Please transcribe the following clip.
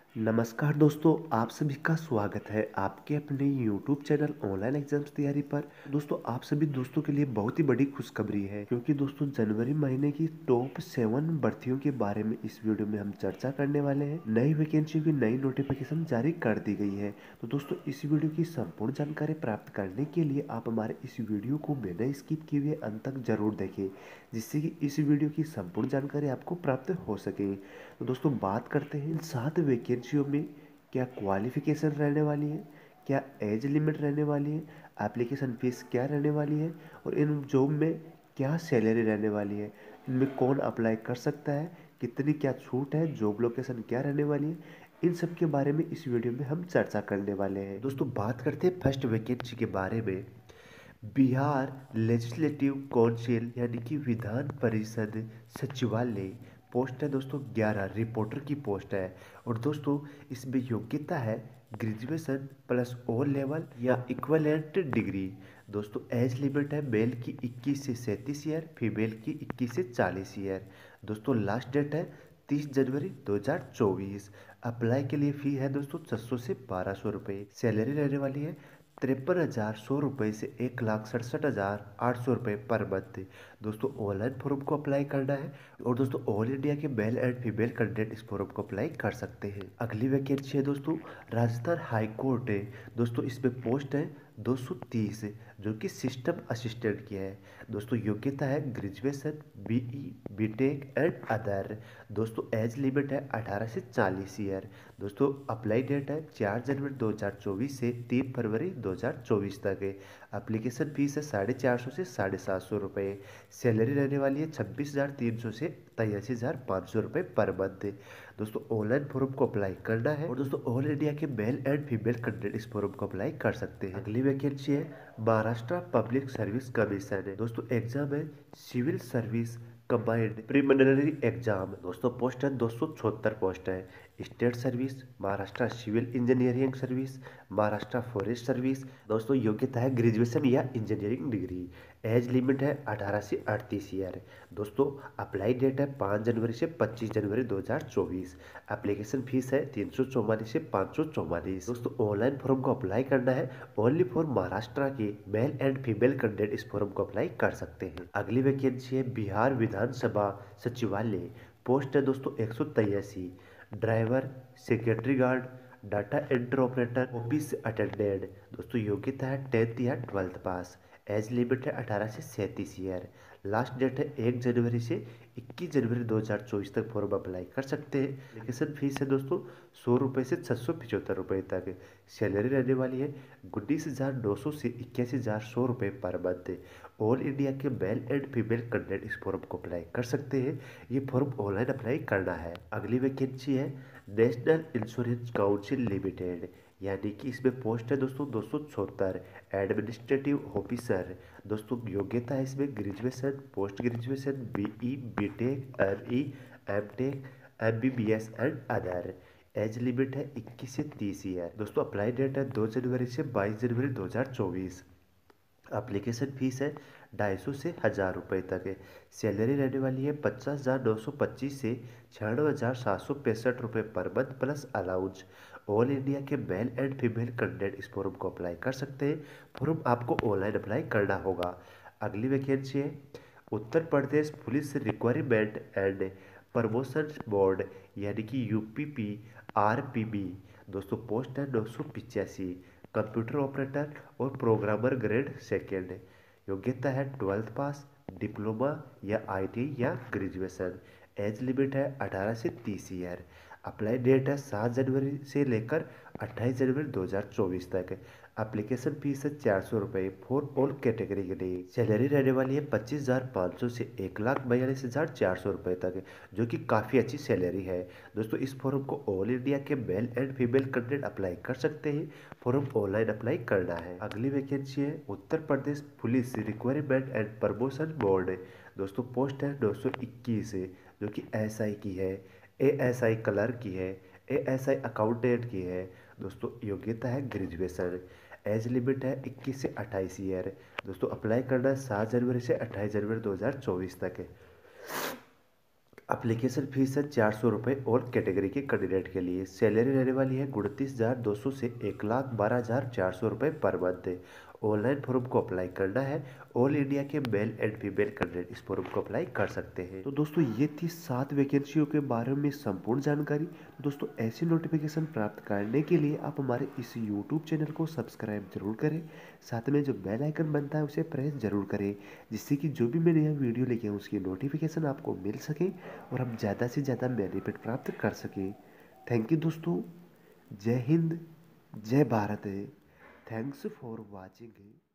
नमस्कार दोस्तों, आप सभी का स्वागत है आपके अपने YouTube चैनल ऑनलाइन एग्जाम्स तैयारी पर। दोस्तों, आप सभी दोस्तों के लिए बहुत ही बड़ी खुशखबरी है, क्योंकि दोस्तों जनवरी महीने की टॉप 7 भर्तियों के बारे में इस वीडियो में हम चर्चा करने वाले हैं। नई वैकेंसी की नई नोटिफिकेशन जारी कर दी गई है। तो दोस्तों, इस वीडियो की संपूर्ण जानकारी प्राप्त करने के लिए आप हमारे इस वीडियो को बिना स्किप किए हुए अंत तक जरूर देखें, जिससे कि इस वीडियो की संपूर्ण जानकारी आपको प्राप्त हो सके। तो दोस्तों, बात करते हैं इन 7 वैकेंसियों में क्या क्वालिफिकेशन रहने वाली है, क्या एज लिमिट रहने वाली है, एप्लीकेशन फीस क्या रहने वाली है और इन जॉब में क्या सैलरी रहने वाली है, इनमें कौन अप्लाई कर सकता है, कितनी क्या छूट है, जॉब लोकेशन क्या रहने वाली है, इन सब के बारे में इस वीडियो में हम चर्चा करने वाले हैं। दोस्तों, बात करते हैं फर्स्ट वैकेंसी के बारे में। बिहार लेजिस्लेटिव काउंसिल यानी कि विधान परिषद सचिवालय पोस्ट है दोस्तों 11 रिपोर्टर की पोस्ट है। और दोस्तों, इसमें योग्यता है ग्रेजुएशन प्लस ओ लेवल या इक्विवेलेंट डिग्री। दोस्तों, एज लिमिट है मेल की 21 से 37 ईयर, फीमेल की 21 से 40 ईयर। दोस्तों, लास्ट डेट है 30 जनवरी 2024। अप्लाई के लिए फी है दोस्तों 600 से 1200 रुपये। सैलरी रहने वाली है 53,100 रुपये से 1,67,800 रुपये पर मंथ। दोस्तों, ऑनलाइन फॉर्म को अप्लाई करना है और दोस्तों ऑल इंडिया के मेल एंड फीमेल कैंडिडेट इस फॉर्म को अप्लाई कर सकते हैं। अगली वैकेंसी है दोस्तों राजस्थान हाई कोर्ट है। दोस्तों, इसमें पोस्ट है 230 जो कि सिस्टम असिस्टेंट की है। दोस्तों, योग्यता है graduation BE BTech and other. दोस्तों, एज लिमिट है 18 से 40 ईयर। दोस्तों, अप्लाई डेट है 4 जनवरी 2024 से 3 फरवरी 2024 तक है। एप्लीकेशन फीस है 450 से 750 रुपये। सैलरी रहने वाली है 26,300 से 83,500 रुपये पर मंथ। दोस्तों, ऑनलाइन फॉर्म को अप्लाई करना है और दोस्तों ऑल इंडिया के मेल एंड फीमेल कैंडिडेट इस फॉर्म को अप्लाई कर सकते हैं। अगली वैकेंसी है महाराष्ट्र पब्लिक सर्विस कमीशन है। दोस्तों, एग्जाम है civil service combined preliminary exam. दोस्तों, पोस्ट है 276 पोस्ट है। State service, Maharashtra civil engineering service, Maharashtra forest service. दोस्तों, योग्यता है ग्रेजुएशन या इंजीनियरिंग डिग्री। एज लिमिट है 18 से 38 ईयर। दोस्तों, अप्लाई डेट है 5 जनवरी से 25 जनवरी 2024। एप्लीकेशन फीस है 344 से 544। दोस्तों, ऑनलाइन फॉर्म को अप्लाई करना है ओनली फॉर महाराष्ट्र के मेल एंड फीमेल कैंडिडेट इस फॉर्म को अप्लाई कर सकते हैं। अगली वैकेंसी है बिहार विधानसभा सचिवालय पोस्ट है दोस्तों 183। Driver, secretary guard, data entry operator, office attendant. दोस्तों, योग्यता है 10th या 12th पास। एज लिमिट है 18 से 37 ईयर। लास्ट डेट है 1 जनवरी से 21 जनवरी 2024 तक फॉर्म अप्लाई कर सकते हैं। एप्लीकेशन फीस है दोस्तों 100 रुपये से 675 रुपये तक। सैलरी रहने वाली है 19,900 से 81,100 रुपये पर मंथ। ऑल इंडिया के मेल एंड फीमेल कैंडिडेट इस फॉर्म को अप्लाई कर सकते हैं। ये फॉर्म ऑनलाइन अप्लाई करना है। अगली वैकेंसी है नेशनल इंश्योरेंस काउंसिल लिमिटेड, यानी कि इसमें पोस्ट है दोस्तों 276 एडमिनिस्ट्रेटिव ऑफिसर। दोस्तों, योग्यता है इसमें graduation, post graduation, BE BTech ME MTech MBBS and other. Age limit है 21 से 30 ईयर। दोस्तों, अप्लाई डेट है 2 जनवरी से 22 जनवरी 2024। एप्लीकेशन फीस है 250 से 1,000 रुपये तक है। सैलरी रहने वाली है 50,925 से 96,765 रुपये per month plus allowance. All India के मेल एंड फीमेल कैंडिडेट इस फॉर्म को अप्लाई कर सकते हैं। फॉर्म आपको ऑनलाइन अप्लाई करना होगा। अगली वैकेंसी है Uttar Pradesh police requirement and promotion board, यानी कि यूपीपी आरपीबी। दोस्तों, पोस्ट है 985 कंप्यूटर ऑपरेटर और प्रोग्रामर ग्रेड सेकेंड। योग्यता है 12th पास, डिप्लोमा या आईटी या ग्रेजुएशन। एज लिमिट है 18 से 30 ईयर। अप्लाई डेट है 7 जनवरी से लेकर 28 जनवरी 2024 तक। एप्लीकेशन फीस है 400 रुपये फॉर ऑल कैटेगरी के लिए। सैलरी रहने वाली है 25,500 से 1,42,400 रुपये तक, जो कि काफ़ी अच्छी सैलरी है। दोस्तों, इस फॉर्म को ऑल इंडिया के male and female candidate apply कर सकते हैं। फॉर्म ऑनलाइन अप्लाई करना है। अगली वैकेंसी है Uttar Pradesh police requirement and promotion board. दोस्तों, पोस्ट है 921 जो कि एसआई की है, एएसआई क्लर्क की है, एएसआई अकाउंटेंट की है। दोस्तों, योग्यता है ग्रेजुएशन। एज लिमिट है 21 से 28 ईयर। दोस्तों, अप्लाई करना 7 जनवरी से 28 जनवरी 2024 तक है। एप्लीकेशन फीस है 400 रुपये और कैटेगरी के कैंडिडेट के लिए। सैलरी रहने वाली है 29,200 से 1,12,400 रुपये पर मंथ। ऑनलाइन फॉर्म को अप्लाई करना है। ऑल इंडिया के मेल एंड फीमेल कैंडिडेट इस फॉर्म को अप्लाई कर सकते हैं। तो दोस्तों ये थी 7 वैकेंसियों के बारे में संपूर्ण जानकारी। दोस्तों ऐसी नोटिफिकेशन प्राप्त करने के लिए आप हमारे इस यूट्यूब चैनल को सब्सक्राइब जरूर करें। साथ में जो बेल आइकन बनता है उसे प्रेस जरूर करें, जिससे कि जो भी मैं नया वीडियो लेके आऊँ उसकी नोटिफिकेशन आपको मिल सके और हम ज़्यादा से ज़्यादा बेनिफिट प्राप्त कर सकें। थैंक यू दोस्तों। जय हिंद, जय भारत। Thanks for watching.